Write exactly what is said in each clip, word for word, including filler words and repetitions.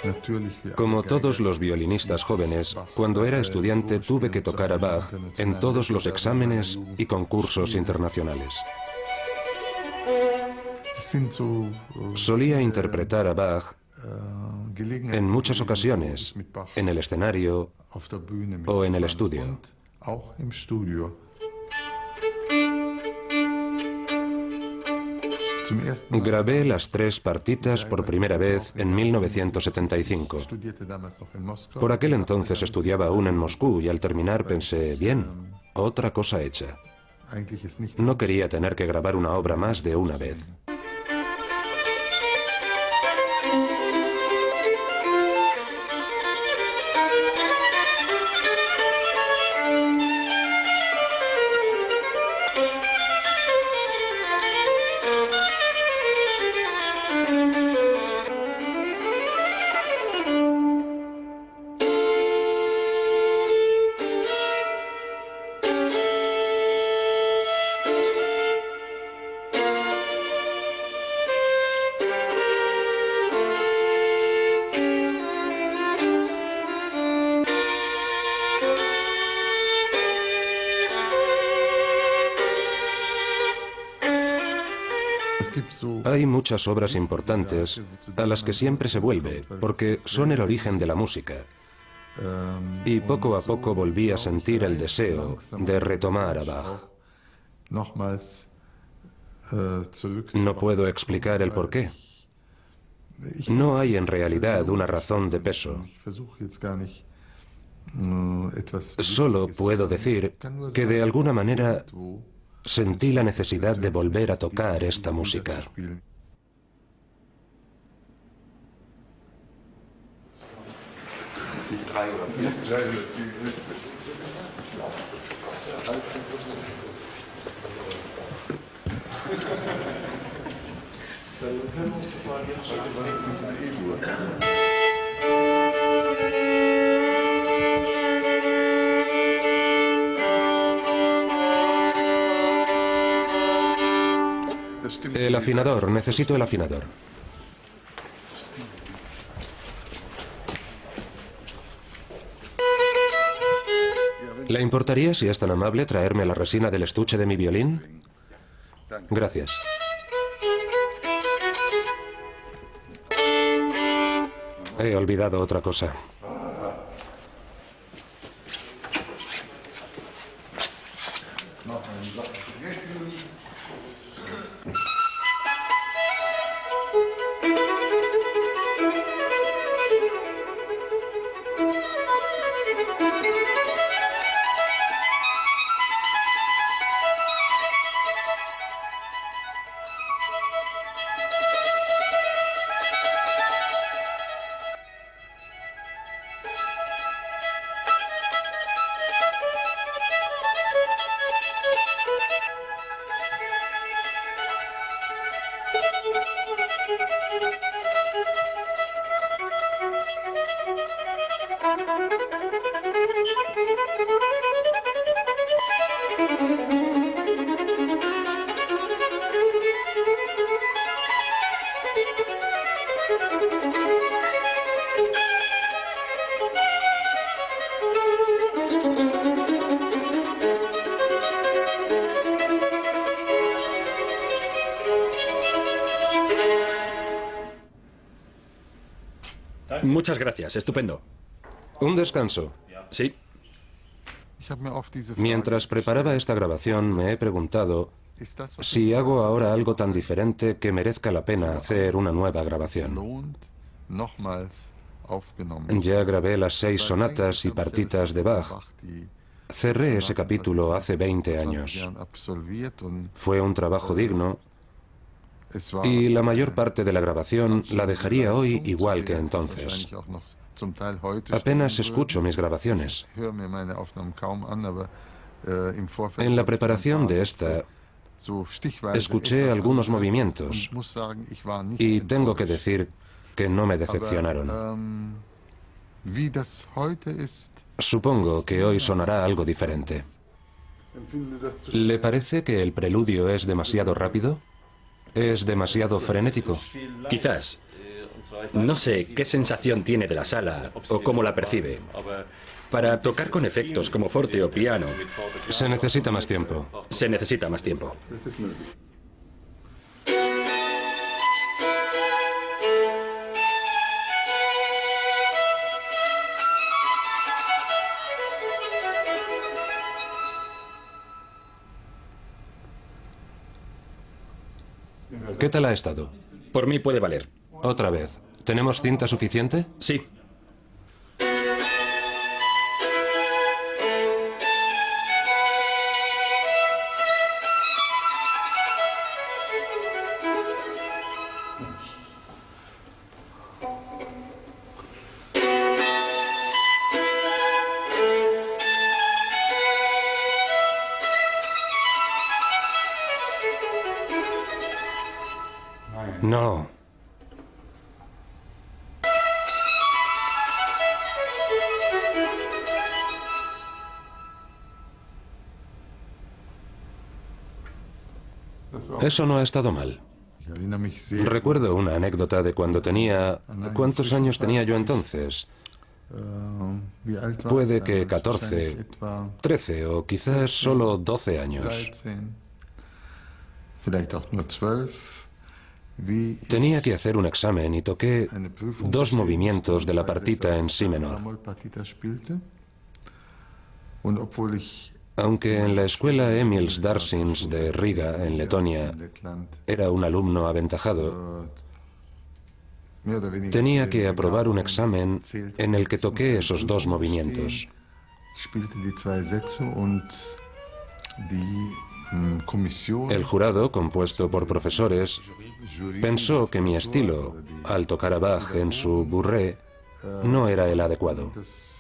Como todos los violinistas jóvenes, cuando era estudiante tuve que tocar a Bach en todos los exámenes y concursos internacionales. Solía interpretar a Bach en muchas ocasiones, en el escenario o en el estudio. Grabé las tres partitas por primera vez en mil novecientos setenta y cinco. Por aquel entonces estudiaba aún en Moscú y al terminar pensé, bien, otra cosa hecha. No quería tener que grabar una obra más de una vez. Hay muchas obras importantes a las que siempre se vuelve, porque son el origen de la música. Y poco a poco volví a sentir el deseo de retomar a Bach. No puedo explicar el porqué. No hay en realidad una razón de peso. Solo puedo decir que de alguna manera sentí la necesidad de volver a tocar esta música. El afinador, necesito el afinador. ¿Le importaría, si es tan amable, traerme la resina del estuche de mi violín? Gracias. He olvidado otra cosa. Muchas gracias, estupendo. Un descanso. Sí. Mientras preparaba esta grabación me he preguntado si hago ahora algo tan diferente que merezca la pena hacer una nueva grabación. Ya grabé las seis sonatas y partitas de Bach. Cerré ese capítulo hace veinte años. Fue un trabajo digno y la mayor parte de la grabación la dejaría hoy igual que entonces. Apenas escucho mis grabaciones. En la preparación de esta, escuché algunos movimientos y tengo que decir que no me decepcionaron. Supongo que hoy sonará algo diferente. ¿Le parece que el preludio es demasiado rápido? ¿Es demasiado frenético? Quizás. No sé qué sensación tiene de la sala o cómo la percibe. Para tocar con efectos como forte o piano, Se necesita más tiempo. se necesita más tiempo. ¿Qué tal ha estado? Por mí puede valer. Otra vez. ¿Tenemos cinta suficiente? Sí. No. Eso no ha estado mal. Recuerdo una anécdota de cuando tenía... ¿Cuántos años tenía yo entonces? Puede que catorce, trece o quizás solo doce años. Tenía que hacer un examen y toqué dos movimientos de la partita en si menor. Aunque en la escuela Emils Darsins de Riga, en Letonia, era un alumno aventajado, tenía que aprobar un examen en el que toqué esos dos movimientos. El jurado, compuesto por profesores, pensó que mi estilo, al tocar a Bach en su bourrée, no era el adecuado.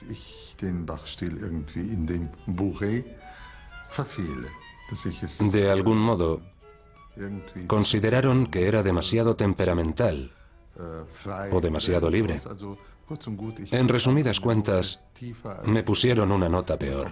De algún modo, consideraron que era demasiado temperamental o demasiado libre. En resumidas cuentas, me pusieron una nota peor.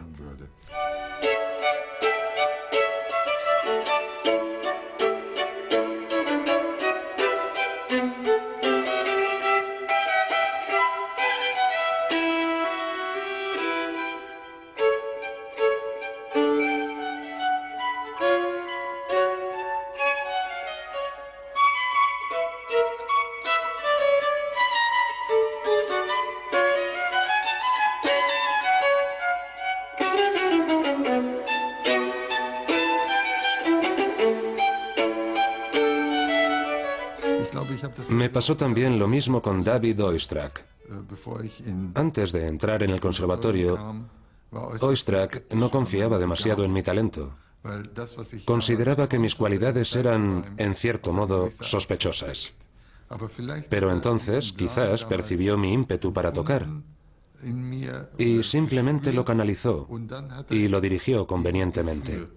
Me pasó también lo mismo con David Oistrakh. Antes de entrar en el conservatorio, Oistrakh no confiaba demasiado en mi talento. Consideraba que mis cualidades eran, en cierto modo, sospechosas. Pero entonces, quizás, percibió mi ímpetu para tocar y simplemente lo canalizó y lo dirigió convenientemente.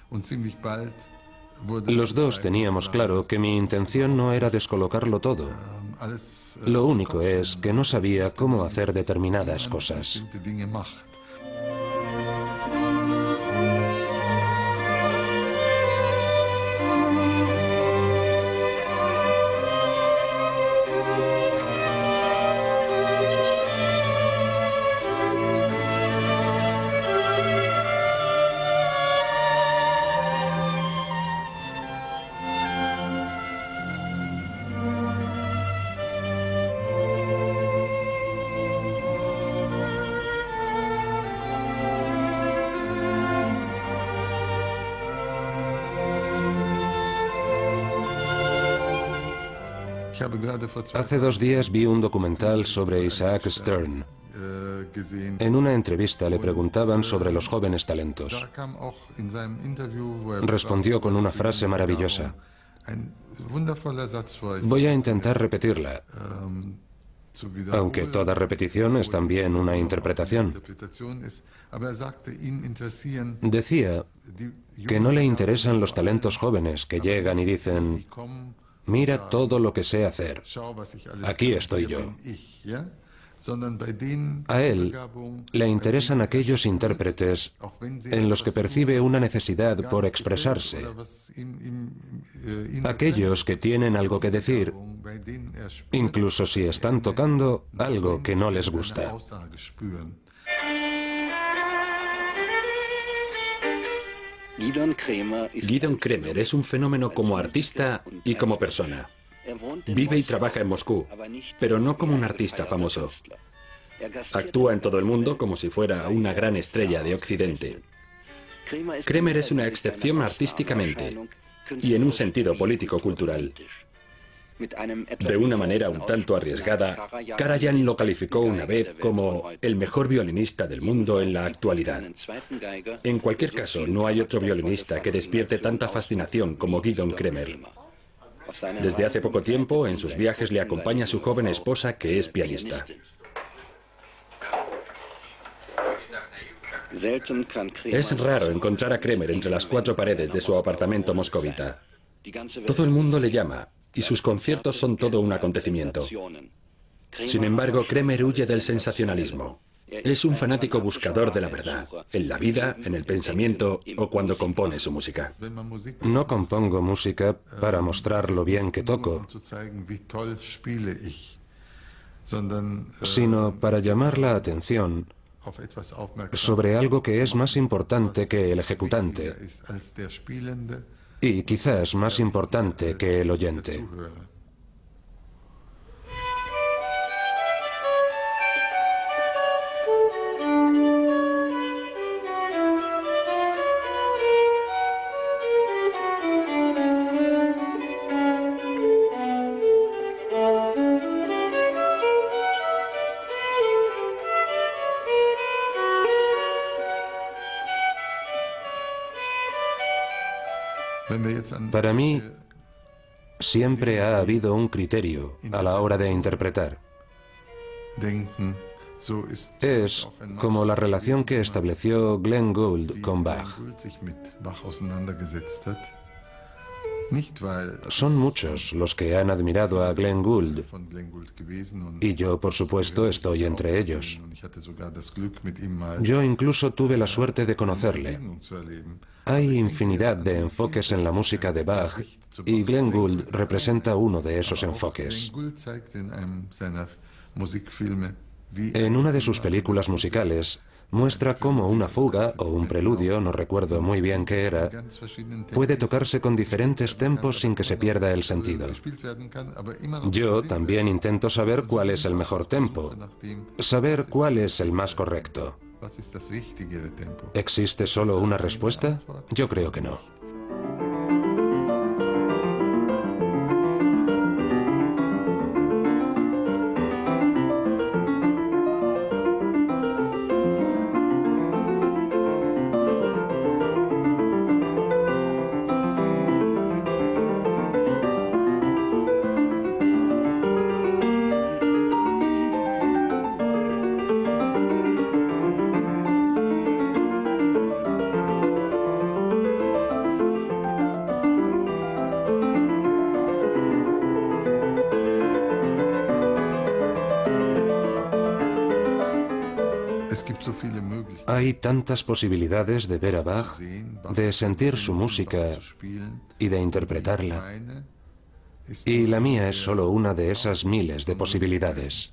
Los dos teníamos claro que mi intención no era descolocarlo todo. Lo único es que no sabía cómo hacer determinadas cosas. Hace dos días vi un documental sobre Isaac Stern. En una entrevista le preguntaban sobre los jóvenes talentos. Respondió con una frase maravillosa. Voy a intentar repetirla, aunque toda repetición es también una interpretación. Decía que no le interesan los talentos jóvenes que llegan y dicen: mira todo lo que sé hacer. Aquí estoy yo. A él le interesan aquellos intérpretes en los que percibe una necesidad por expresarse, aquellos que tienen algo que decir, incluso si están tocando algo que no les gusta. Gidon Kremer es un fenómeno como artista y como persona. Vive y trabaja en Moscú, pero no como un artista famoso. Actúa en todo el mundo como si fuera una gran estrella de Occidente. Kremer es una excepción artísticamente y en un sentido político-cultural. De una manera un tanto arriesgada, Karajan lo calificó una vez como el mejor violinista del mundo en la actualidad. En cualquier caso, no hay otro violinista que despierte tanta fascinación como Gidon Kremer. Desde hace poco tiempo, en sus viajes le acompaña su joven esposa, que es pianista. Es raro encontrar a Kremer entre las cuatro paredes de su apartamento moscovita. Todo el mundo le llama, y sus conciertos son todo un acontecimiento. Sin embargo, Kremer huye del sensacionalismo. Es un fanático buscador de la verdad, en la vida, en el pensamiento o cuando compone su música. No compongo música para mostrar lo bien que toco, sino para llamar la atención sobre algo que es más importante que el ejecutante y quizás más importante que el oyente. Para mí, siempre ha habido un criterio a la hora de interpretar. Es como la relación que estableció Glenn Gould con Bach. Son muchos los que han admirado a Glenn Gould, y yo, por supuesto, estoy entre ellos. Yo incluso tuve la suerte de conocerle. Hay infinidad de enfoques en la música de Bach, y Glenn Gould representa uno de esos enfoques. En una de sus películas musicales, muestra cómo una fuga o un preludio, no recuerdo muy bien qué era, puede tocarse con diferentes tempos sin que se pierda el sentido. Yo también intento saber cuál es el mejor tempo, saber cuál es el más correcto. ¿Existe solo una respuesta? Yo creo que no. Hay tantas posibilidades de ver a Bach, de sentir su música y de interpretarla. Y la mía es solo una de esas miles de posibilidades.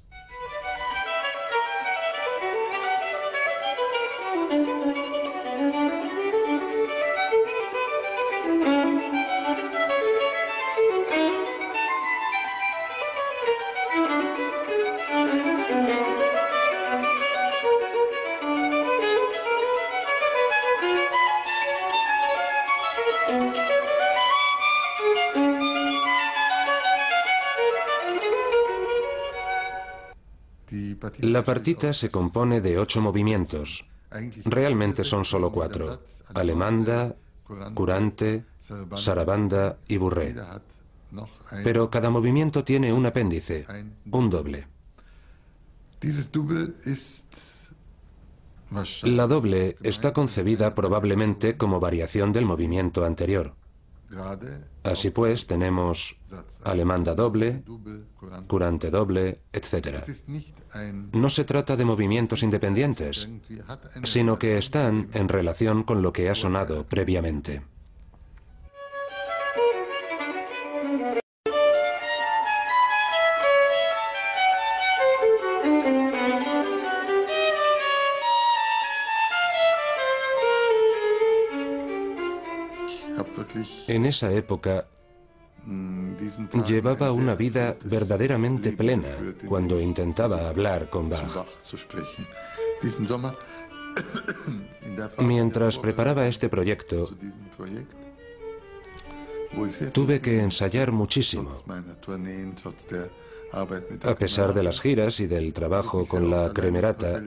La partita se compone de ocho movimientos. Realmente son solo cuatro: alemanda, curante, sarabanda y burré. Pero cada movimiento tiene un apéndice, un doble. La doble está concebida probablemente como variación del movimiento anterior. Así pues, tenemos alemanda doble, curante doble, etcétera. No se trata de movimientos independientes, sino que están en relación con lo que ha sonado previamente. En esa época llevaba una vida verdaderamente plena cuando intentaba hablar con Bach. Mientras preparaba este proyecto, tuve que ensayar muchísimo. A pesar de las giras y del trabajo con la kremerata,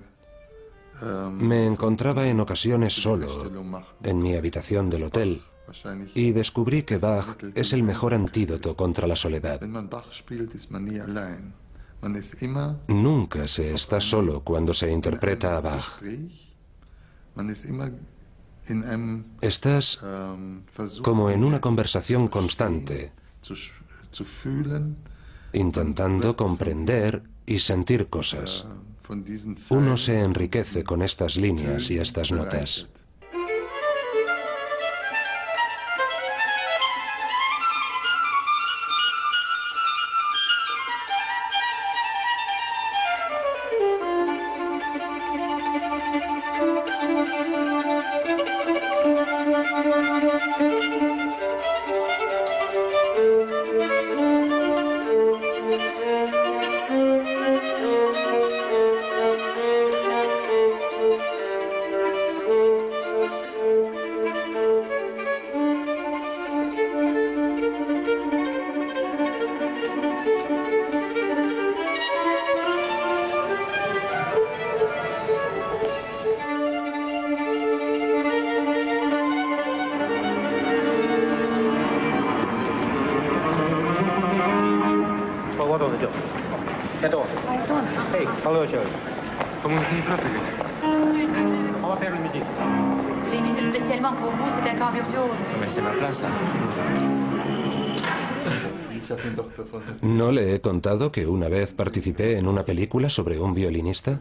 me encontraba en ocasiones solo en mi habitación del hotel y descubrí que Bach es el mejor antídoto contra la soledad. Nunca se está solo cuando se interpreta a Bach. Estás como en una conversación constante, intentando comprender y sentir cosas. Uno se enriquece con estas líneas y estas notas. ¿No le he contado que una vez participé en una película sobre un violinista?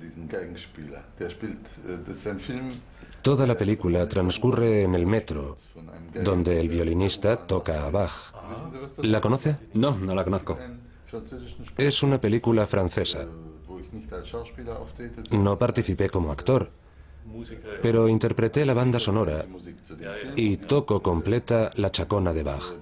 Toda la película transcurre en el metro, donde el violinista toca a Bach. ¿La conoce? No, no la conozco. Es una película francesa. No participé como actor, pero interpreté la banda sonora y toco completa la chacona de Bach.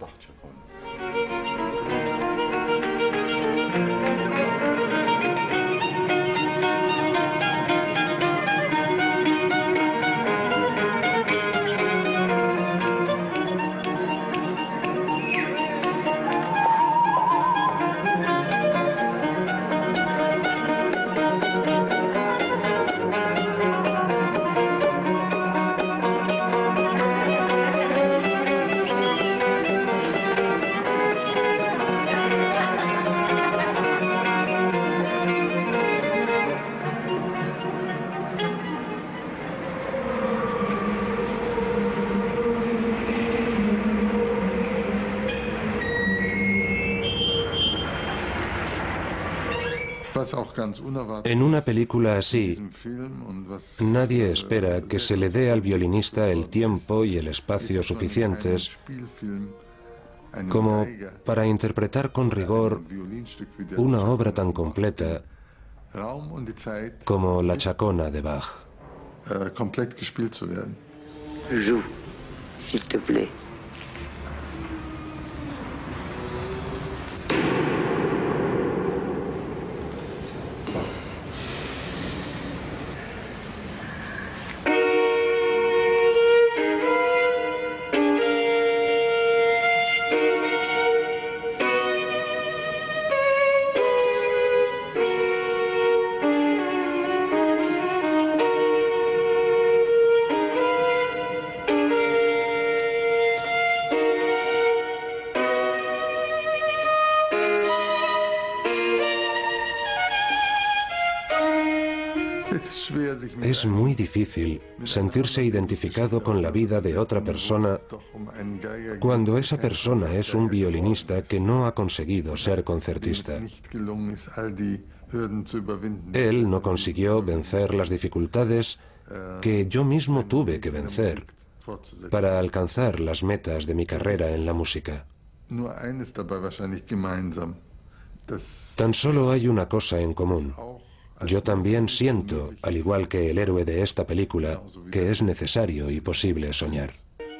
En una película así, nadie espera que se le dé al violinista el tiempo y el espacio suficientes como para interpretar con rigor una obra tan completa como la chacona de Bach. Joue, s'il te plaît. Es muy difícil sentirse identificado con la vida de otra persona cuando esa persona es un violinista que no ha conseguido ser concertista. Él no consiguió vencer las dificultades que yo mismo tuve que vencer para alcanzar las metas de mi carrera en la música. Tan solo hay una cosa en común. Yo también siento, al igual que el héroe de esta película, que es necesario y posible soñar.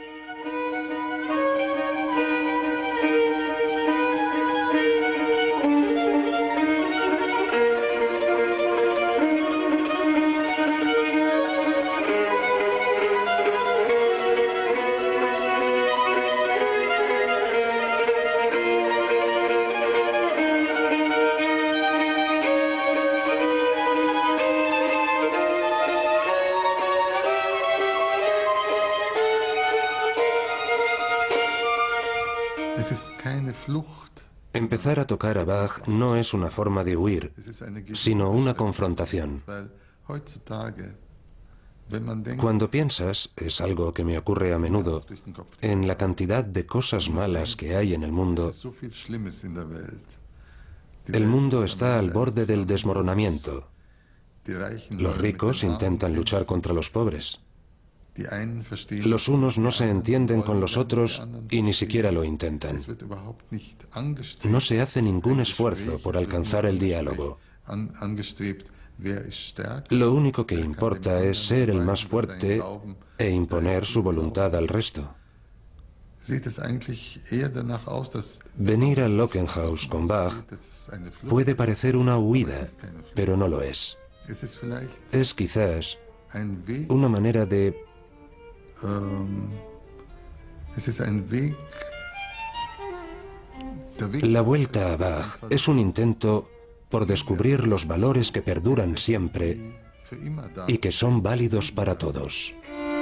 Empezar a tocar a Bach no es una forma de huir, sino una confrontación. Cuando piensas, es algo que me ocurre a menudo, en la cantidad de cosas malas que hay en el mundo, el mundo está al borde del desmoronamiento. Los ricos intentan luchar contra los pobres. Los unos no se entienden con los otros y ni siquiera lo intentan. No se hace ningún esfuerzo por alcanzar el diálogo. Lo único que importa es ser el más fuerte e imponer su voluntad al resto. Venir al Lockenhaus con Bach puede parecer una huida, pero no lo es. Es quizás una manera de La vuelta a Bach es un intento por descubrir los valores que perduran siempre y que son válidos para todos.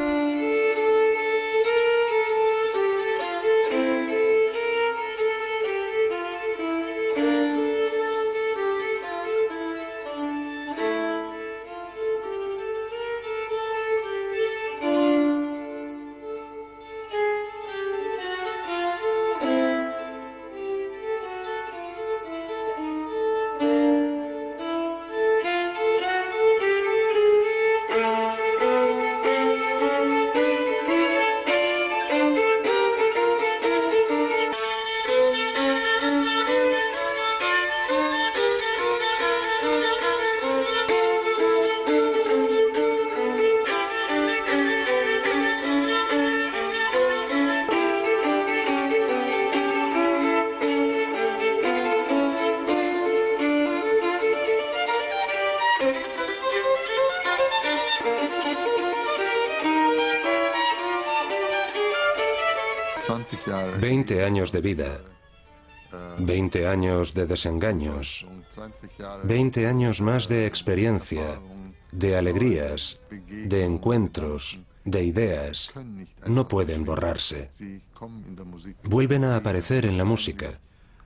Veinte años de vida, veinte años de desengaños, veinte años más de experiencia, de alegrías, de encuentros, de ideas, no pueden borrarse. Vuelven a aparecer en la música.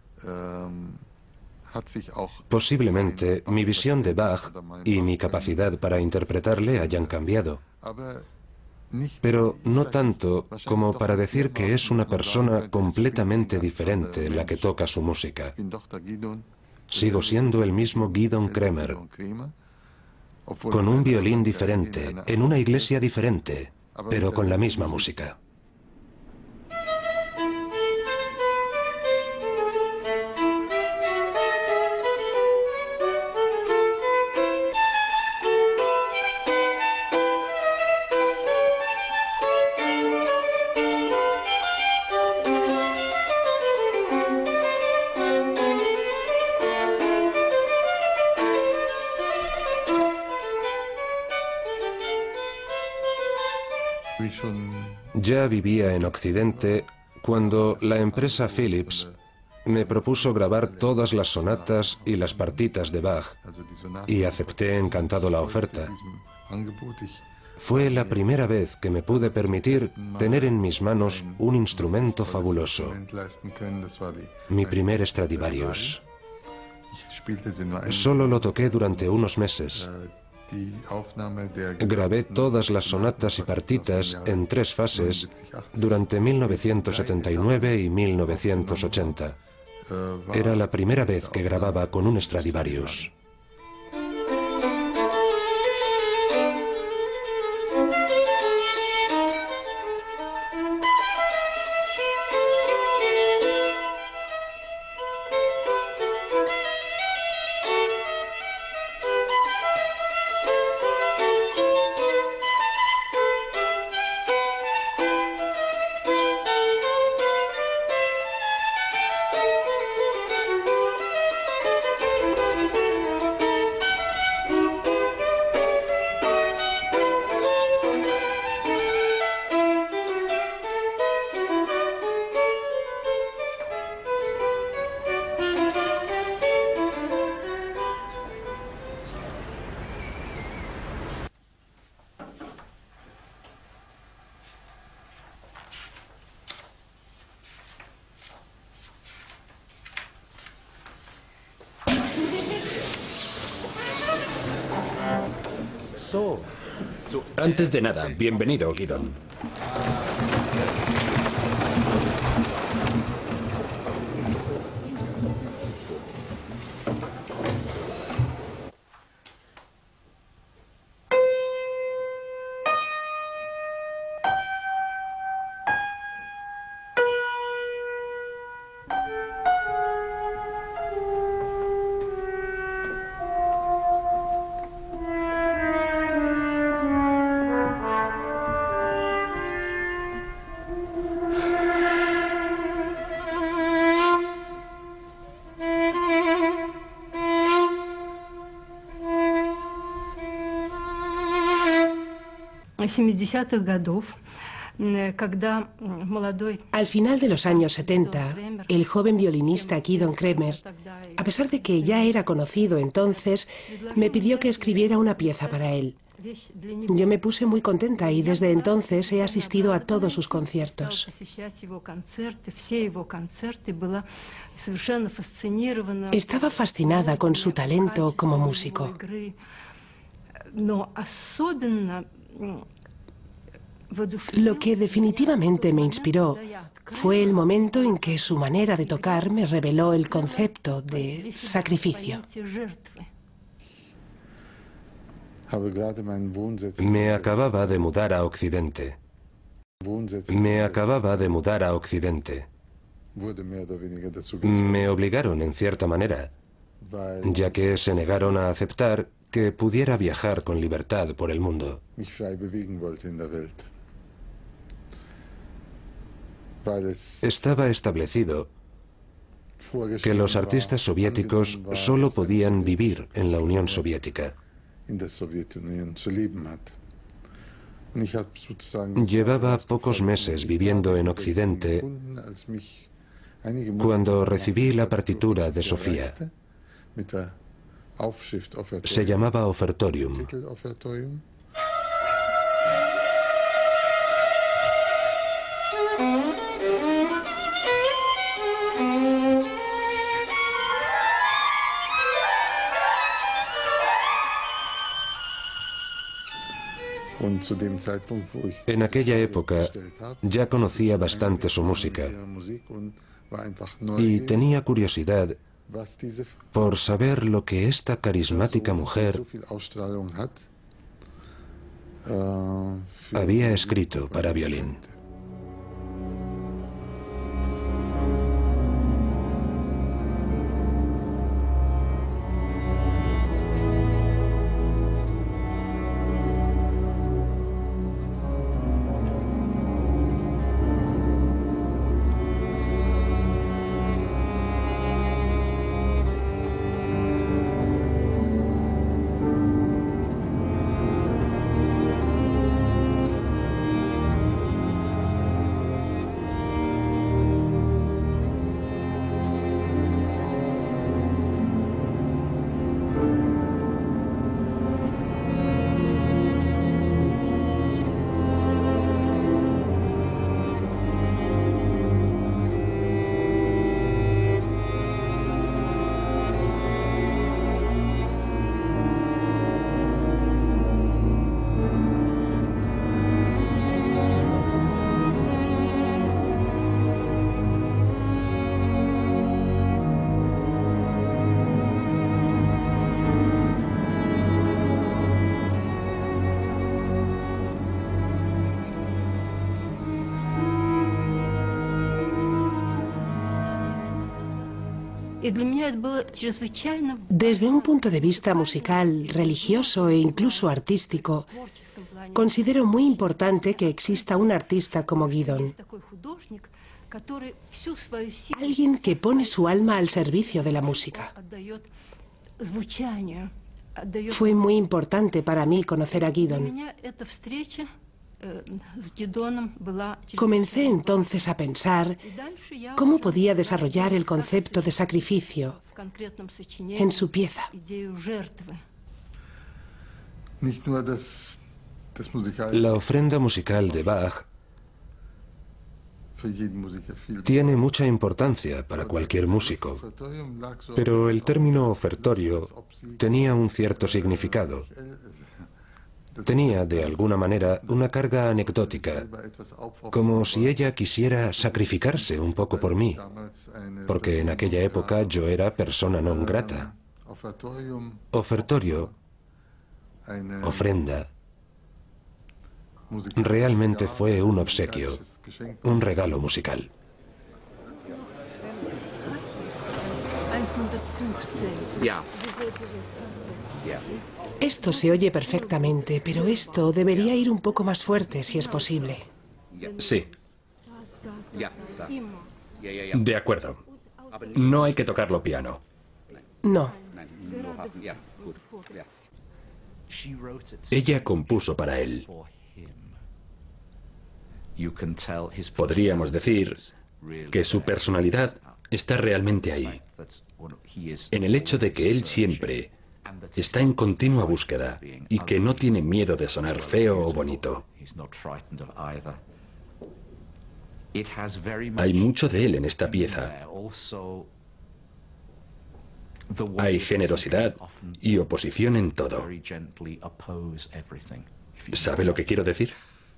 Posiblemente mi visión de Bach y mi capacidad para interpretarle hayan cambiado, pero no tanto como para decir que es una persona completamente diferente la que toca su música. Sigo siendo el mismo Gidon Kremer, con un violín diferente, en una iglesia diferente, pero con la misma música. Ya vivía en Occidente cuando la empresa Philips me propuso grabar todas las sonatas y las partitas de Bach y acepté encantado la oferta. Fue la primera vez que me pude permitir tener en mis manos un instrumento fabuloso, mi primer Stradivarius. Solo lo toqué durante unos meses Grabé todas las sonatas y partitas en tres fases durante mil novecientos setenta y nueve y mil novecientos ochenta. Era la primera vez que grababa con un Stradivarius. Antes de nada, bienvenido, Gidon. Al final de los años setenta, el joven violinista Gidon Kremer, a pesar de que ya era conocido entonces, me pidió que escribiera una pieza para él. Yo me puse muy contenta y desde entonces he asistido a todos sus conciertos. Estaba fascinada con su talento como músico. Lo que definitivamente me inspiró fue el momento en que su manera de tocar me reveló el concepto de sacrificio. Me acababa de mudar a Occidente. Me acababa de mudar a Occidente. Me obligaron en cierta manera, ya que se negaron a aceptar que pudiera viajar con libertad por el mundo. Estaba establecido que los artistas soviéticos solo podían vivir en la Unión Soviética. Llevaba pocos meses viviendo en Occidente cuando recibí la partitura de Sofía. Se llamaba Ofertorium. En aquella época ya conocía bastante su música y tenía curiosidad por saber lo que esta carismática mujer había escrito para violín. Desde un punto de vista musical, religioso e incluso artístico, considero muy importante que exista un artista como Gidon. Alguien que pone su alma al servicio de la música. Fue muy importante para mí conocer a Gidon. Comencé entonces a pensar cómo podía desarrollar el concepto de sacrificio en su pieza. La ofrenda musical de Bach tiene mucha importancia para cualquier músico, pero el término ofertorio tenía un cierto significado. Tenía, de alguna manera, una carga anecdótica, como si ella quisiera sacrificarse un poco por mí, porque en aquella época yo era persona non grata. Ofertorio, ofrenda, realmente fue un obsequio, un regalo musical. Esto se oye perfectamente, pero esto debería ir un poco más fuerte, si es posible. Sí. De acuerdo. No hay que tocarlo piano. No. Ella compuso para él. Podríamos decir que su personalidad está realmente ahí, en el hecho de que él siempre está en continua búsqueda y que no tiene miedo de sonar feo o bonito. Hay mucho de él en esta pieza. Hay generosidad y oposición en todo. ¿Sabe lo que quiero decir?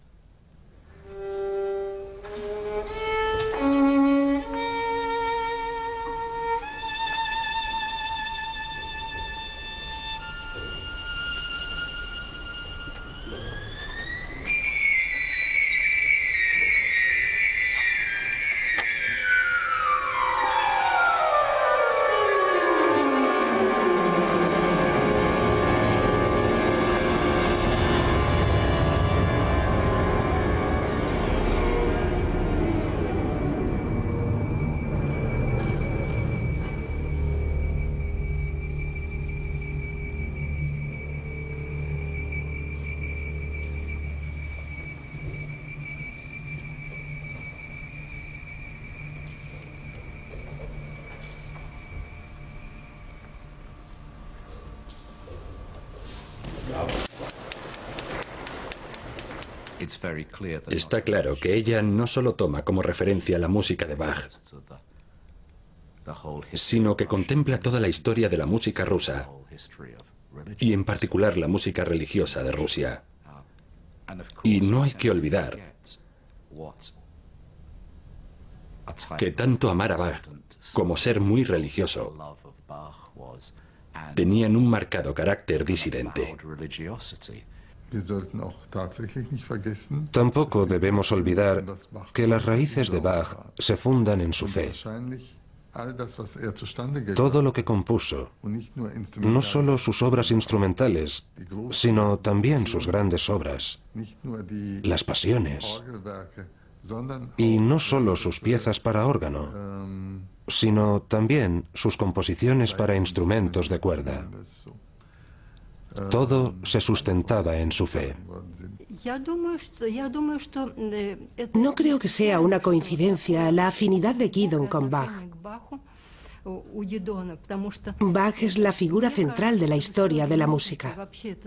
Está claro que ella no solo toma como referencia la música de Bach, sino que contempla toda la historia de la música rusa, y en particular la música religiosa de Rusia. Y no hay que olvidar que tanto amar a Bach como ser muy religioso tenían un marcado carácter disidente. Tampoco debemos olvidar que las raíces de Bach se fundan en su fe. Todo lo que compuso, no solo sus obras instrumentales, sino también sus grandes obras, las pasiones, y no solo sus piezas para órgano, sino también sus composiciones para instrumentos de cuerda. Todo se sustentaba en su fe. No creo que sea una coincidencia la afinidad de Gidon con Bach. Bach es la figura central de la historia de la música.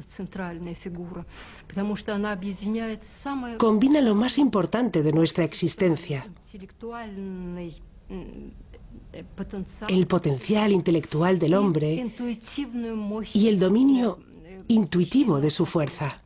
Combina lo más importante de nuestra existencia: el potencial intelectual del hombre y el dominio intuitivo de su fuerza.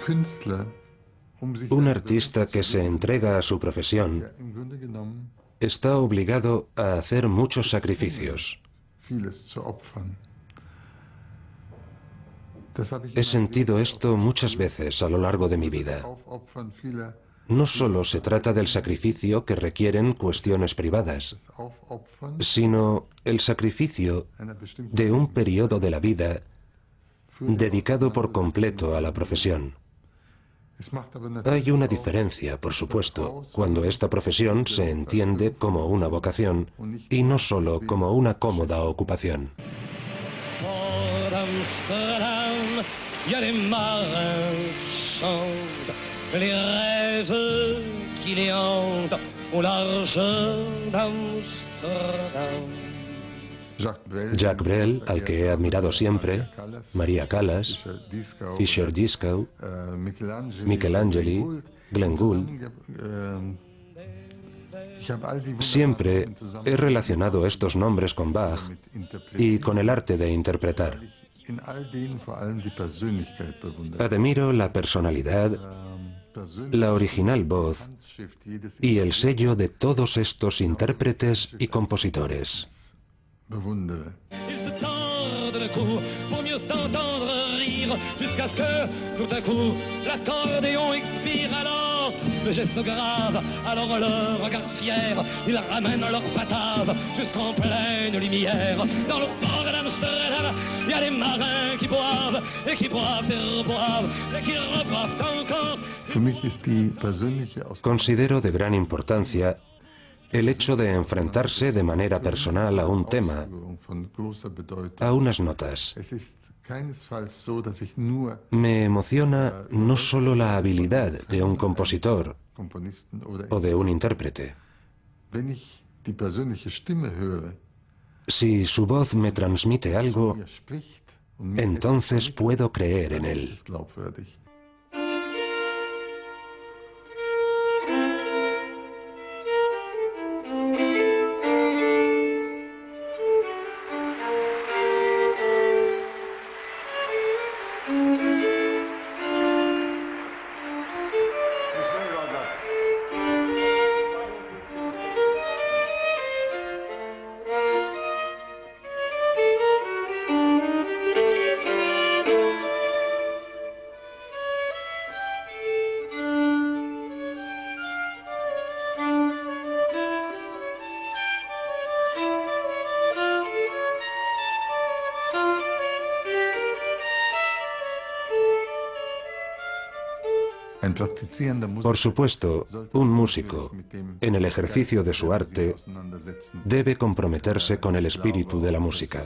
Un artista que se entrega a su profesión está obligado a hacer muchos sacrificios. He sentido esto muchas veces a lo largo de mi vida. No solo se trata del sacrificio que requieren cuestiones privadas, sino el sacrificio de un periodo de la vida dedicado por completo a la profesión. Hay una diferencia, por supuesto, cuando esta profesión se entiende como una vocación y no solo como una cómoda ocupación. Jacques Brel, al que he admirado siempre, Maria Callas, Fischer Dieskau, Michelangeli, Glenn Gould. Siempre he relacionado estos nombres con Bach y con el arte de interpretar. Admiro la personalidad, la original voz y el sello de todos estos intérpretes y compositores. Il te tord le cou pour mieux t'entendre rire, jusqu'à ce que, tout à coup, l'accordéon expire. Alors, le geste grave, alors le regard fier, ils ramènent leur batave jusqu'en pleine lumière. Dans le port d'Amsterdam, il y a des marins qui boivent, et qui boivent et reboivent, et qui reboivent encore. Considero de gran importancia el hecho de enfrentarse de manera personal a un tema, a unas notas. Me emociona no solo la habilidad de un compositor o de un intérprete. Si su voz me transmite algo, entonces puedo creer en él. Por supuesto, un músico, en el ejercicio de su arte, debe comprometerse con el espíritu de la música.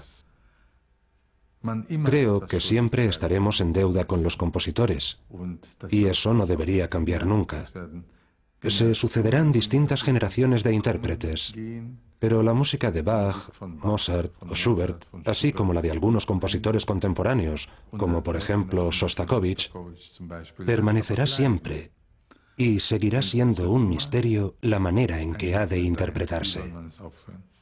Creo que siempre estaremos en deuda con los compositores, y eso no debería cambiar nunca. Se sucederán distintas generaciones de intérpretes, pero la música de Bach, Mozart o Schubert, así como la de algunos compositores contemporáneos, como por ejemplo Shostakovich, permanecerá siempre y seguirá siendo un misterio la manera en que ha de interpretarse.